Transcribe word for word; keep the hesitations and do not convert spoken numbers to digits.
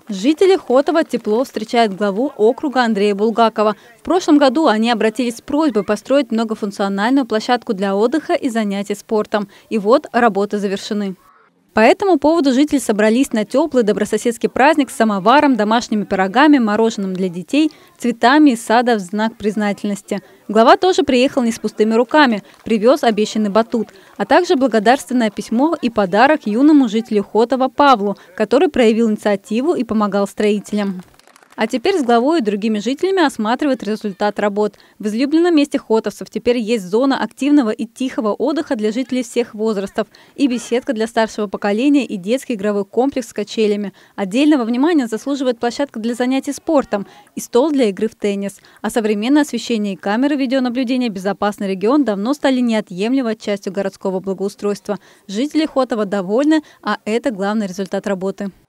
Жители Хотова тепло встречают главу округа Андрея Булгакова. В прошлом году они обратились с просьбой построить многофункциональную площадку для отдыха и занятий спортом. И вот работы завершены. По этому поводу жители собрались на теплый добрососедский праздник с самоваром, домашними пирогами, мороженым для детей, цветами из сада в знак признательности. Глава тоже приехал не с пустыми руками, привез обещанный батут, а также благодарственное письмо и подарок юному жителю Хотова Павлу, который проявил инициативу и помогал строителям. А теперь с главой и другими жителями осматривает результат работ. В излюбленном месте хотовцев теперь есть зона активного и тихого отдыха для жителей всех возрастов, и беседка для старшего поколения, и детский игровой комплекс с качелями. Отдельного внимания заслуживает площадка для занятий спортом и стол для игры в теннис. А современное освещение и камеры видеонаблюдения «Безопасный регион» давно стали неотъемлемой частью городского благоустройства. Жители Хотова довольны, а это главный результат работы.